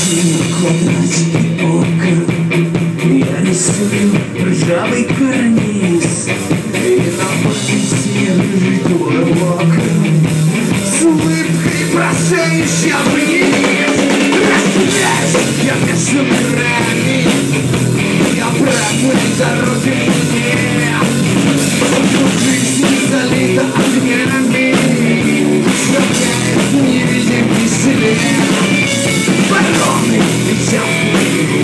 квадратики ока. Я рисую ржавый карниз, и на памяти лежит уголок с улыбкой, бросающая вниз. Растеряюсь я между мирами, я проклят дороги мне. Жизнь залита огнями, шагает невидимый след. Вороны летят в мою,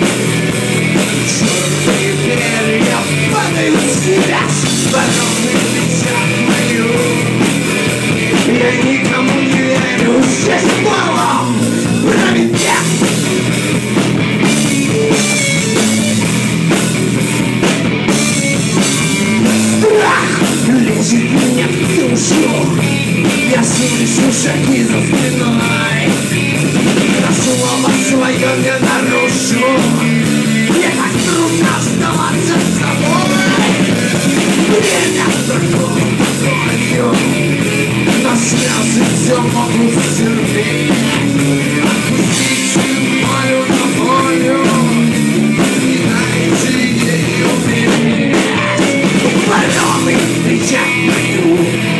черные перья падают с небес. Вороны летят в мою, я никому не верю, здесь полом правит век. Страх лезет мне в душу, я слышу шаги за спиной. Но слово свое не нарушу, мне так трудно оставаться с собой. Время торгует болью, но слезы все могут стерпеть. Отпустите мою на волю, не дайте ей умереть. Вороны летят в мою,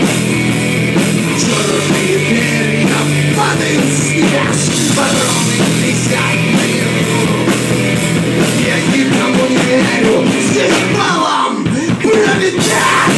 черные перья падают с небес. Вороны летят в мою, я никому не верю, здесь полом правит век.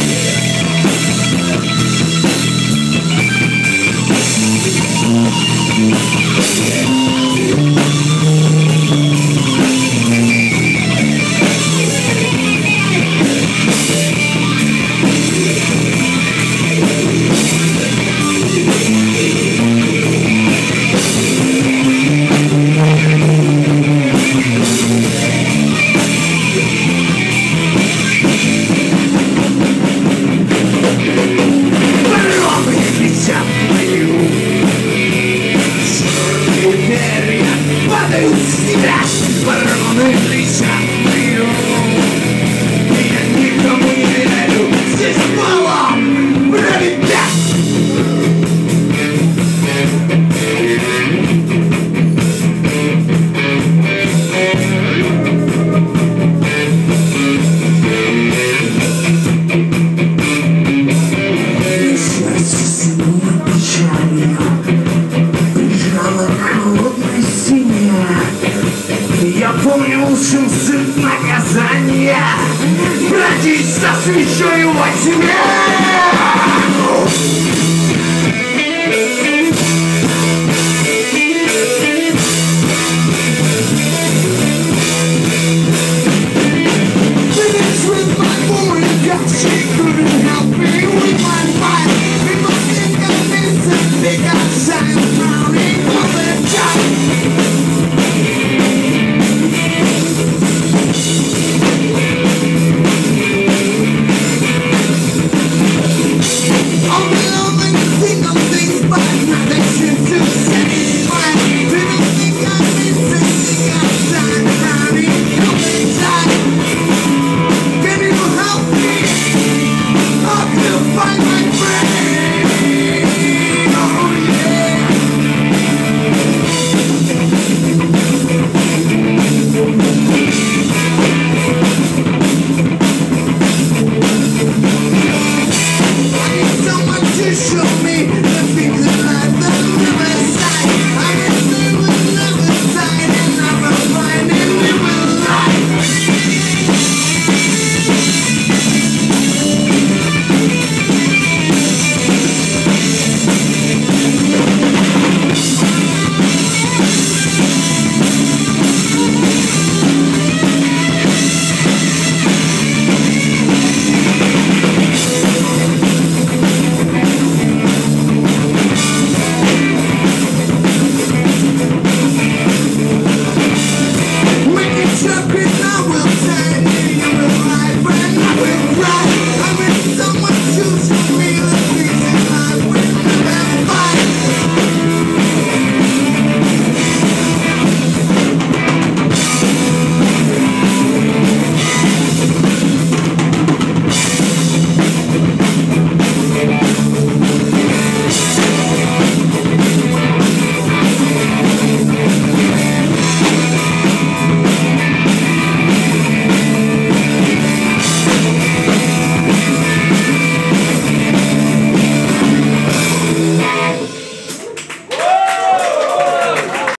Я помню лучшим сын наказания, бродить со свечой во тьме.